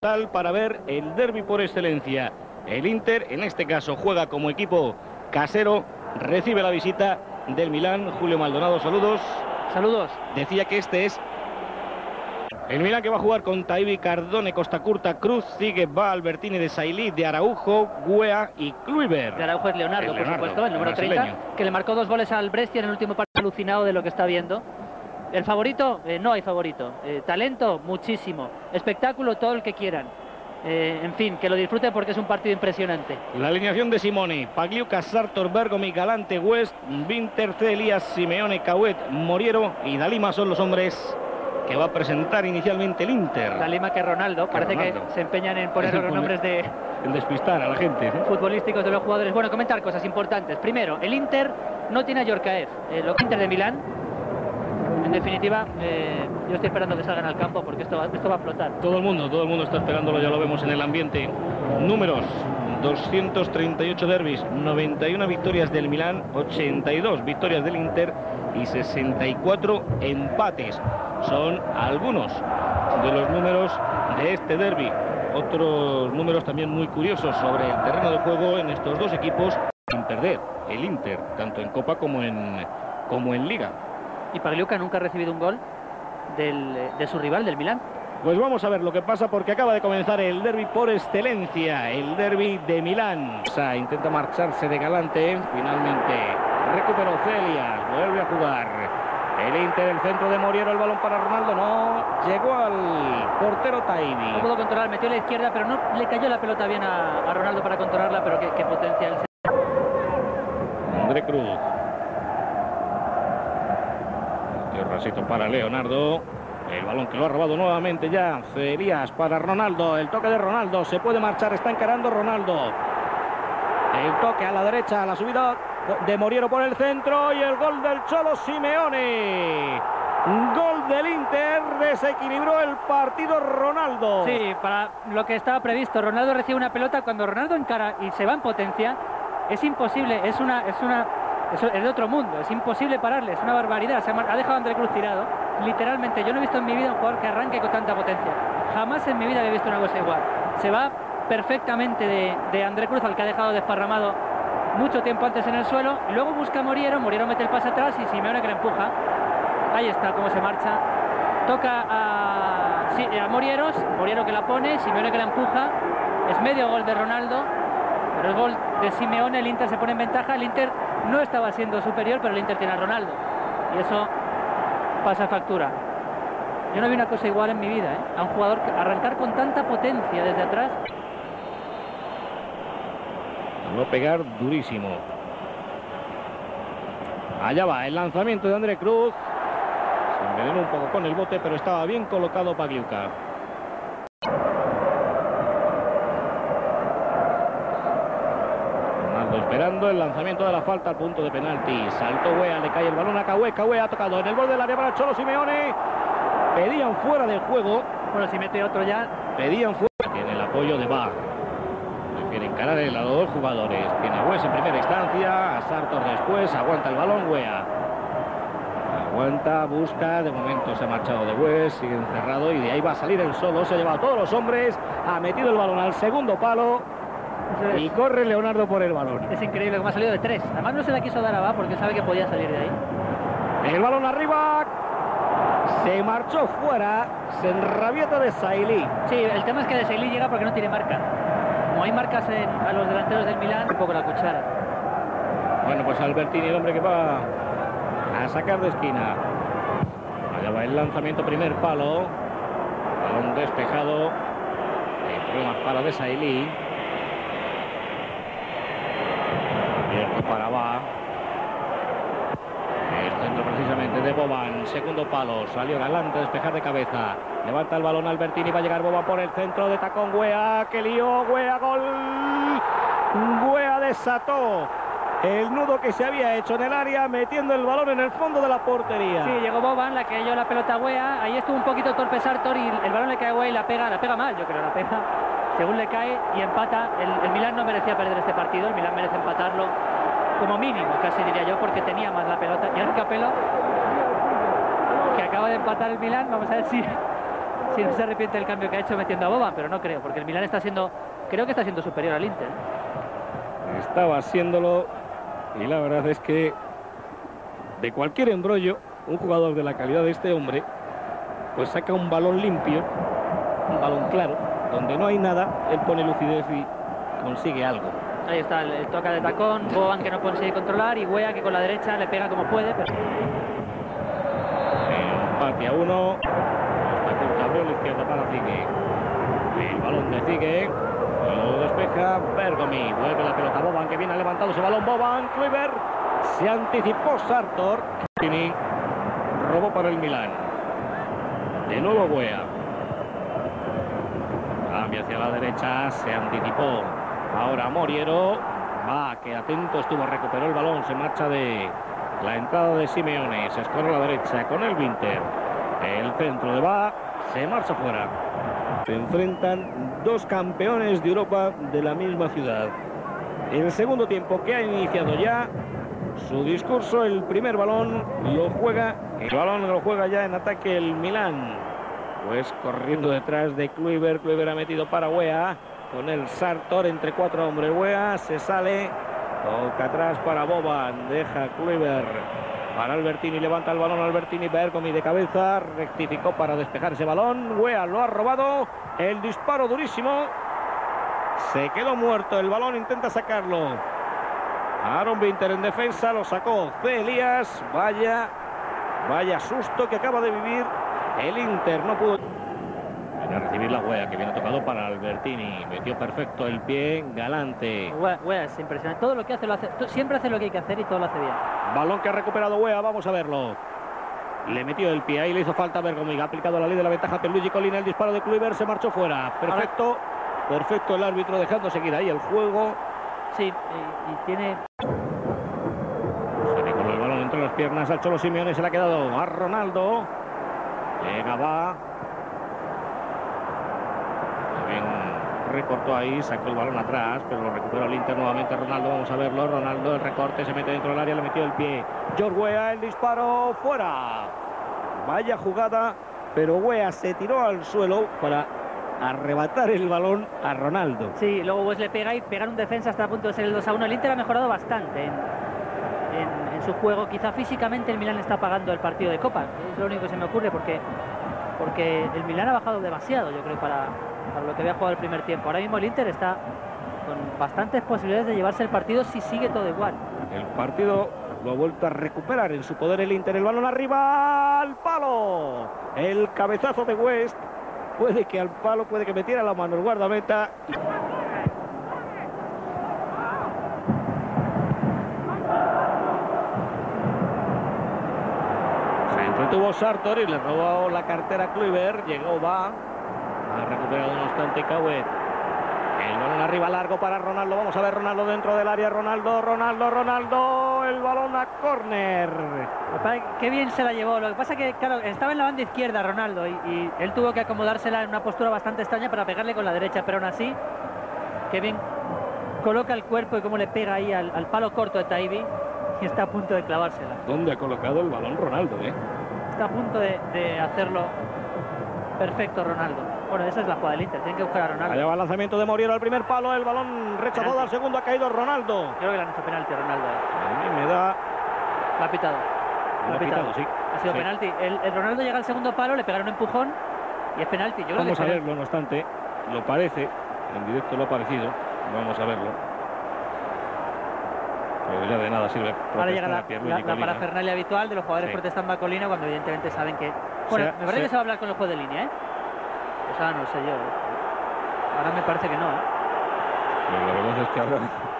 total para ver el derbi por excelencia. El Inter, en este caso, juega como equipo casero, recibe la visita del Milán. Julio Maldonado, saludos. Saludos. Decía que este es el Milán, que va a jugar con Taibi, Cardone, Costa Curta, Cruz, Sigue, Va, Albertini, de Sailly, de Araujo, Guea y Kluivert. De Araujo es Leonardo, por supuesto, el número 30, que le marcó 2 goles al Brescia en el último partido. Alucinado de lo que está viendo. El favorito, no hay favorito. Talento, muchísimo. Espectáculo, todo el que quieran. En fin, que lo disfruten porque es un partido impresionante. La alineación de Simone: Pagliuca, Sartor, Bergomi, Galante, West, Winter, Elías, Simeone, Cauet, Moriero y Dalima son los hombres que va a presentar inicialmente el Inter. Dalima que Ronaldo, parece que se empeñan en poner los nombres de... En despistar a la gente, ¿no? Futbolísticos de los jugadores. Bueno, comentar cosas importantes. Primero, el Inter no tiene a Yorkaev. Los Inter de Milán, en definitiva, yo estoy esperando que salgan al campo porque esto va a explotar. Todo el mundo está esperándolo, ya lo vemos en el ambiente. Números: 238 derbis, 91 victorias del Milán, 82 victorias del Inter y 64 empates. Son algunos de los números de este derbi. Otros números también muy curiosos sobre el terreno de juego en estos dos equipos, sin perder el Inter, tanto en Copa como en Liga. Y Pagliuca nunca ha recibido un gol de su rival, del Milán. Pues vamos a ver lo que pasa, porque acaba de comenzar el derbi por excelencia, el derbi de Milán. O sea, intenta marcharse de Galante, finalmente recuperó Celias, vuelve a jugar. El Inter, el centro de Moriero, el balón para Ronaldo, no llegó al portero Taibi. No pudo controlar, metió a la izquierda, pero no le cayó la pelota bien a Ronaldo para controlarla, pero qué potencia el centro. André Cruz. El rasito para Leonardo. El balón que lo ha robado nuevamente ya Elías para Ronaldo. El toque de Ronaldo, se puede marchar, está encarando Ronaldo. El toque a la derecha, a la subida de Moriero por el centro y el gol del Cholo Simeone. Gol del Inter, desequilibró el partido Ronaldo. Sí, para lo que estaba previsto. Ronaldo recibe una pelota, cuando Ronaldo encara y se va en potencia, es imposible, es de otro mundo, es imposible pararle, es una barbaridad. Ha dejado a André Cruz tirado, literalmente. Yo no he visto en mi vida un jugador que arranque con tanta potencia. Jamás en mi vida había visto una cosa igual. Se va perfectamente de André Cruz, al que ha dejado desparramado mucho tiempo antes en el suelo. Luego busca a Moriero, Moriero mete el pase atrás y Simeone que le empuja. Ahí está cómo se marcha. Toca a Morieros, Moriero que la pone, Simeone que la empuja. Es medio gol de Ronaldo, pero el gol de Simeone. El Inter se pone en ventaja. El Inter no estaba siendo superior, pero el Inter tiene a Ronaldo y eso pasa factura. Yo no vi una cosa igual en mi vida, a un jugador arrancar con tanta potencia desde atrás. No pegar durísimo. Allá va el lanzamiento de André Cruz. Se envenenó un poco con el bote, pero estaba bien colocado Pagliuca. Ronaldo esperando el lanzamiento de la falta al punto de penalti. Saltó Guea, le cae el balón a Cauet. Cauet ha tocado en el borde del área para el Cholo Simeone. Pedían fuera del juego. Bueno, si mete otro ya. Pedían fuera. Tiene el apoyo de Va. Prefiere encarar a los dos jugadores. Tiene a West en primera instancia, a Sartor después. Aguanta el balón Guea. Aguanta, busca. De momento se ha marchado de West. Sigue encerrado y de ahí va a salir el solo. Se ha llevado a todos los hombres. Ha metido el balón al segundo palo. Y corre Leonardo por el balón. Es increíble cómo ha salido de 3. Además no se la quiso dar a Va porque sabe que podía salir de ahí. El balón arriba. Se marchó fuera. Se enrabieta de Sailly. Sí, el tema es que de Sailly llega porque no tiene marca. Como hay marcas a los delanteros del Milán, un poco la cuchara. Bueno, pues Albertini, el hombre que va a sacar de esquina. Allá va el lanzamiento, primer palo. Balón despejado. El problema para de Sailly. Abierto para Va. El centro precisamente de Boban. Segundo palo. Salió Galante a despejar de cabeza. Levanta el balón Albertini. Va a llegar Boban por el centro de tacón. Guea. Que lío. Guea. Gol. Guea desató el nudo que se había hecho en el área, metiendo el balón en el fondo de la portería. Sí, llegó Boban, la que cayó la pelota a Guea. Ahí estuvo un poquito torpe Sartor y el balón le cae a Guea y la pega mal, yo creo, la pega. Según le cae y empata. El Milán no merecía perder este partido. El Milán merece empatarlo como mínimo, casi diría yo, porque tenía más la pelota. Y ahora Capello, que acaba de empatar el Milán, vamos a ver si no se arrepiente del cambio que ha hecho metiendo a Boban, pero no creo, porque el Milan creo que está siendo superior al Inter. Estaba haciéndolo y la verdad es que de cualquier embrollo, un jugador de la calidad de este hombre, pues saca un balón limpio, un balón claro, donde no hay nada, él pone lucidez y consigue algo. Ahí está, el toca de tacón, Boban que no consigue controlar y Weah que con la derecha le pega como puede. Pero... empate a 1. Abrió la izquierda para Zigue. El balón de Zigue. Lo despeja Bergomi. Vuelve la pelota Boban que viene levantado ese balón. Boban, Kluivert. Se anticipó Sartor. Tini robó para el Milan. De nuevo Weah. Cambia hacia la derecha. Se anticipó. Ahora Moriero. Va, que atento estuvo. Recuperó el balón. Se marcha de la entrada de Simeone. Se escorre a la derecha con el Winter. El centro de Va. Se marcha fuera. Se enfrentan dos campeones de Europa de la misma ciudad. El segundo tiempo que ha iniciado ya su discurso, el primer balón lo juega. El balón lo juega ya en ataque el Milan. Pues corriendo detrás de Kluivert. Kluivert ha metido para Weah. Con el Sartor entre cuatro hombres. Weah se sale. Toca atrás para Boban. Deja Kluivert. Para Albertini, levanta el balón Albertini, Bergomi de cabeza, rectificó para despejar ese balón, Weah lo ha robado, el disparo durísimo, se quedó muerto el balón, intenta sacarlo, Aaron Winter en defensa, lo sacó C. Elías, vaya susto que acaba de vivir el Inter, no pudo... Viene a recibir la Weah, que viene tocado para Albertini. Metió perfecto el pie, galante. Weah es impresionante. Todo lo que hace, lo hace. Siempre hace lo que hay que hacer y todo lo hace bien. Balón que ha recuperado Weah, vamos a verlo. Le metió el pie, ahí le hizo falta Bergomi. Ha aplicado la ley de la ventaja Pierluigi Collina. El disparo de Kluivert se marchó fuera. Perfecto, perfecto el árbitro dejando seguir ahí el juego. Sí, y tiene... Sale con el balón entre las piernas al Cholo Simeone, se le ha quedado a Ronaldo. Llega, va. Recortó ahí, sacó el balón atrás, pero lo recuperó el Inter nuevamente Ronaldo, vamos a verlo, Ronaldo, el recorte, se mete dentro del área, le metió el pie, George Weah, el disparo, fuera, vaya jugada, pero Weah se tiró al suelo para arrebatar el balón a Ronaldo. Sí, luego West le pega y pegar un defensa hasta a punto de ser el 2-1, el Inter ha mejorado bastante en su juego, quizá físicamente el Milan está pagando el partido de Copa, es lo único que se me ocurre, porque el Milan ha bajado demasiado, yo creo, para lo que había jugado el primer tiempo. Ahora mismo el Inter está con bastantes posibilidades de llevarse el partido si sigue todo igual. El partido lo ha vuelto a recuperar en su poder el Inter. El balón arriba al palo. El cabezazo de West. Puede que al palo, puede que metiera la mano el guardameta. Se entretuvo Sartor y le robó la cartera a Kluivert. Llegó, va. Ha recuperado no obstante Cauet. El balón arriba largo para Ronaldo. Vamos a ver Ronaldo dentro del área. Ronaldo. El balón a córner. Qué bien se la llevó. Lo que pasa que, claro, estaba en la banda izquierda Ronaldo y él tuvo que acomodársela en una postura bastante extraña para pegarle con la derecha. Pero aún así, qué bien coloca el cuerpo y cómo le pega ahí al palo corto de Taibi. Y está a punto de clavársela. ¿Dónde ha colocado el balón Ronaldo, Está a punto de hacerlo perfecto Ronaldo. Bueno, esa es la jugada del Inter, tienen que buscar a Ronaldo. Allá va el lanzamiento de Moriero al primer palo, el balón rechazado al segundo, ha caído Ronaldo. Creo que le han hecho penalti a Ronaldo. A mí me da... La ha pitado. La ha pitado, sí. Ha sido penalti. El Ronaldo llega al segundo palo, le pegaron un empujón y es penalti. Yo creo Vamos que a verlo, no obstante, lo parece, en directo lo ha parecido, vamos a verlo. Pero ya de nada sirve. Ahora llega la parafernalia habitual de los jugadores protestando a Collina cuando evidentemente saben que... Bueno, me parece que se va a hablar con el juez de línea, Pues ahora no sé yo. Ahora me parece que no, Pero la verdad es que ahora...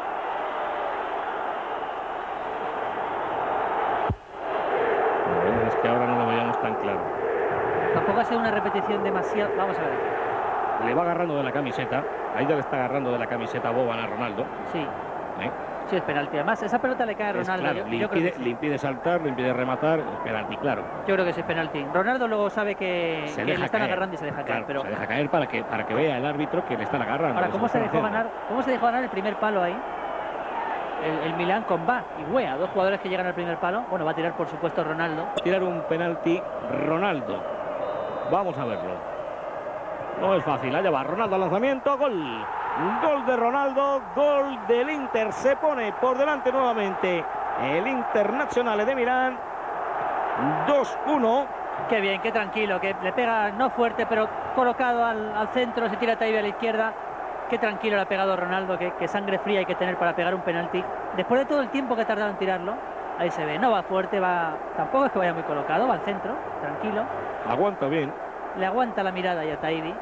La verdad es que ahora no lo veíamos tan claro. Tampoco ha sido una repetición demasiado... Vamos a ver. Le va agarrando de la camiseta. Ahí ya le está agarrando de la camiseta Boban a Ronaldo. Sí. Sí, es penalti. Además, esa pelota le cae a Ronaldo. Claro, le impide saltar, le impide rematar. Es penalti, claro. Yo creo que sí es penalti. Ronaldo luego sabe que le están agarrando y se deja caer. Claro, pero se deja caer para que vea el árbitro que le están agarrando. Ahora, ¿cómo se dejó ganar el primer palo ahí? El Milan con Va y Weah, dos jugadores que llegan al primer palo. Bueno, va a tirar, por supuesto, Ronaldo. Tirar un penalti Ronaldo. Vamos a verlo. No es fácil. Allá va Ronaldo al lanzamiento. Gol. Gol de Ronaldo. Gol del Inter. Se pone por delante nuevamente el Internazionale de Milán. 2-1. Qué bien, qué tranquilo, que le pega no fuerte, pero colocado al centro, se tira Taibi a la izquierda. Qué tranquilo le ha pegado Ronaldo, que sangre fría hay que tener para pegar un penalti. Después de todo el tiempo que ha tardado en tirarlo, ahí se ve, no va fuerte, tampoco es que vaya muy colocado, va al centro, tranquilo. Aguanta bien. Le aguanta la mirada ya a Taibi,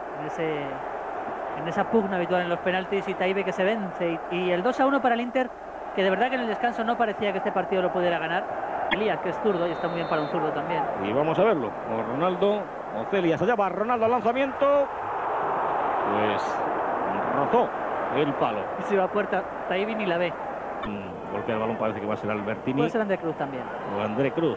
en esa pugna habitual en los penaltis, y Taibi que se vence. Y el 2-1 para el Inter, que de verdad que en el descanso no parecía que este partido lo pudiera ganar. Elías, que es zurdo y está muy bien para un zurdo también. Y vamos a verlo. O Ronaldo, o Celias. Allá va Ronaldo al lanzamiento. Pues rozó el palo. Y si va a puerta, Taibi ni la ve. Golpea el balón, parece que va a ser Albertini. Puede ser André Cruz también. O André Cruz.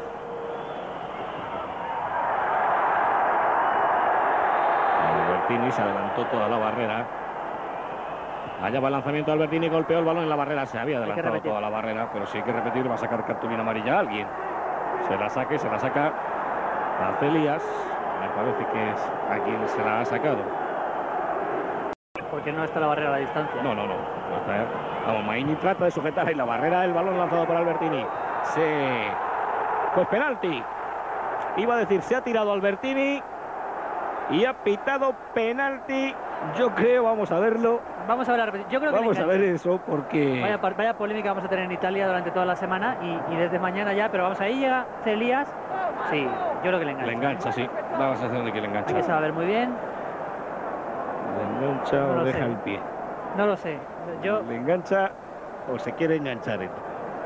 Albertini se adelantó toda la barrera. Allá va el lanzamiento de Albertini, golpeó el balón en la barrera. Se había adelantado toda la barrera, pero si hay que repetir, va a sacar cartulina amarilla a alguien. Se la saca a Celias. Me parece que es a quien se la ha sacado. Porque no está la barrera a la distancia. No está. Vamos, Maini trata de sujetar ahí la barrera, el balón lanzado por Albertini. Pues penalti. Iba a decir, se ha tirado Albertini y ha pitado penalti. Yo creo, vamos a verlo. Vamos a ver la repetición. Yo creo que vamos a ver eso porque... Vaya polémica vamos a tener en Italia durante toda la semana y desde mañana ya, pero vamos, ahí llega Celias. Sí, yo creo que le engancha. Le engancha, sí. Da la sensación de que le engancha. Aquí se va a ver muy bien. ¿Le engancha o deja el pie? No lo sé. ¿Le engancha o se quiere enganchar él?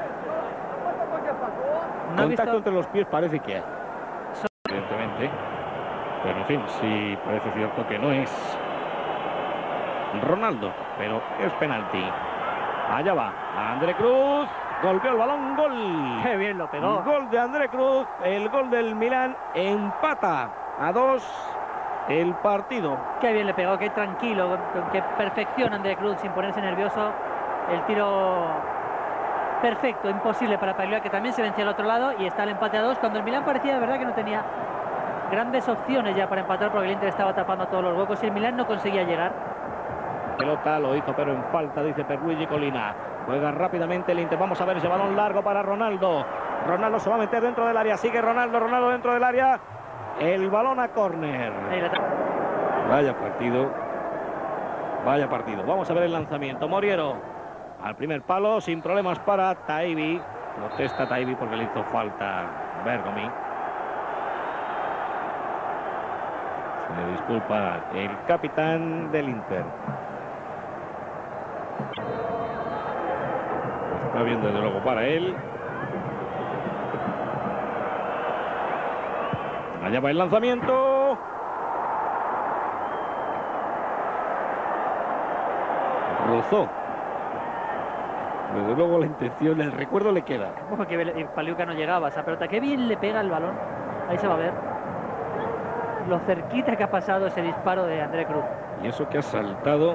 Contacto entre los pies parece que hay. Evidentemente. Pero en fin, sí parece cierto que no es Ronaldo, pero es penalti. Allá va André Cruz, golpeó el balón, gol. Qué bien lo pegó. Gol de André Cruz, el gol del Milán, empata a 2 el partido. Qué bien le pegó, qué tranquilo, con qué perfección André Cruz, sin ponerse nervioso. El tiro perfecto, imposible para Pagliuca, que también se vencía al otro lado, y está el empate a 2, cuando el Milán parecía de verdad que no tenía grandes opciones ya para empatar, porque el Inter estaba tapando todos los huecos y el Milán no conseguía llegar. Pelota lo hizo, pero en falta, dice Pierluigi Collina. Juega rápidamente el Inter. Vamos a ver ese balón largo para Ronaldo. Ronaldo se va a meter dentro del área. Sigue Ronaldo dentro del área. El balón a córner. Vaya partido. Vaya partido. Vamos a ver el lanzamiento. Moriero al primer palo, sin problemas para Taibi. Protesta Taibi porque le hizo falta Bergomi. Se le disculpa el capitán del Inter. Está bien desde luego para él. Allá va el lanzamiento. Rozó. Desde luego la intención, el recuerdo le queda. Como que Pagliuca no llegaba a esa pelota. Qué bien le pega el balón. Ahí se va a ver lo cerquita que ha pasado ese disparo de André Cruz. Y eso que ha saltado.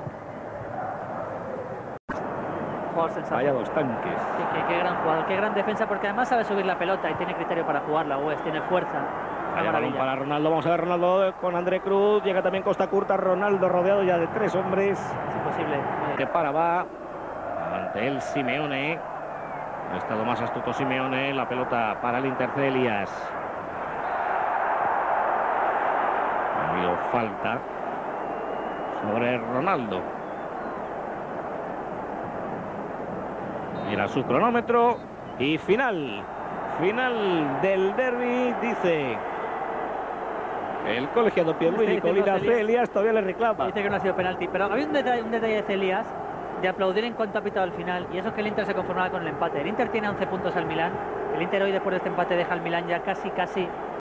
Vaya dos tanques. Qué gran jugador, qué gran defensa, porque además sabe subir la pelota y tiene criterio para jugarla. Tiene fuerza. Vaya balón para Ronaldo. Vamos a ver Ronaldo con André Cruz. Llega también Costa Curta. Ronaldo rodeado ya de 3 hombres. Es imposible. Que va ante el Simeone. Ha estado más astuto Simeone. La pelota para el Inter Celias. Ha habido falta sobre Ronaldo. Mira su cronómetro y final del derbi, dice el colegiado Pierluigi Collina. Celias todavía le reclama. Dice que no ha sido penalti, pero había un detalle de Celias de aplaudir en cuanto ha pitado al final, y eso es que el Inter se conformaba con el empate. El Inter tiene 11 puntos al Milán. El Inter hoy, después de este empate, deja al Milán ya casi